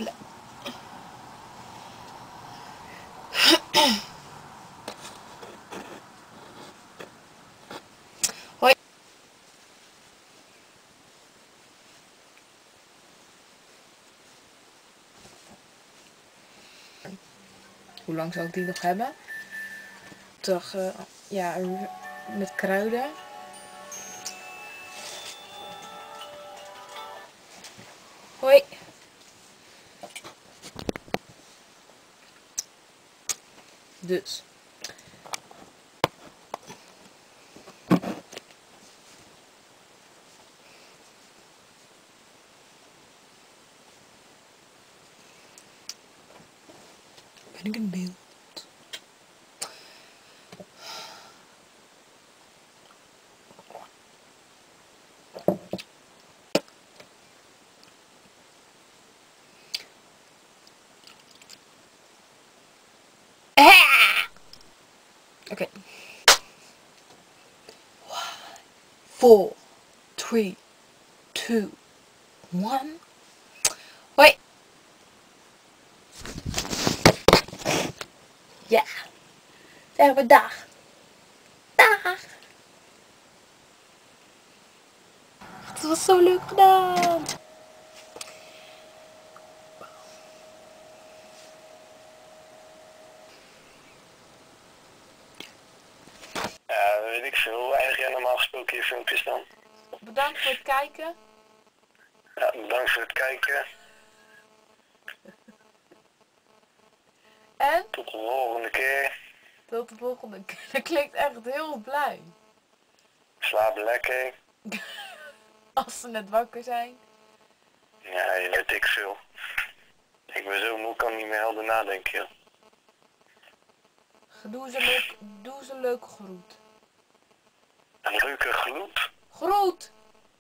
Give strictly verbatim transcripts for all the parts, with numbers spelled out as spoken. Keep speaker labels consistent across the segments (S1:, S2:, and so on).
S1: Hoi. Hoe lang zou ik die nog hebben? Toch, uh, ja, met kruiden. Hoi. Dus. Ben ik in beeld? Oké. Okay. four, three, two, one. Hoi. Ja. Zeggen we dag. Dag. Het was zo leuk gedaan.
S2: Ja, weet ik veel. Hoe eindig jij normaal gesproken je filmpjes dan?
S1: Bedankt voor het kijken.
S2: Ja, bedankt voor het kijken.
S1: En?
S2: Tot de volgende keer.
S1: Tot de volgende keer. Dat klinkt echt heel blij.
S2: Slaap lekker.
S1: Als ze net wakker zijn.
S2: Ja, je weet ik veel. Ik ben zo moe, kan niet meer helder nadenken, joh.
S1: Doe ze leuk, doe ze leuke groet.
S2: Een leuke groet?
S1: Groet!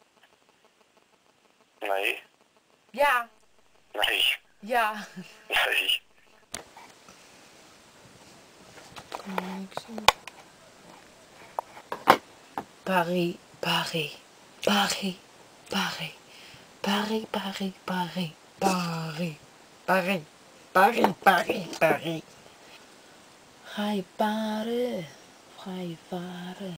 S2: Nee.
S1: Ja.
S2: Nee.
S1: Ja.
S2: Nee.
S1: Paris, Paris, Paris, Paris, Paris, Paris, Paris, Paris, Paris, Paris, Paris, Paris. Ga je paren? Ga je varen?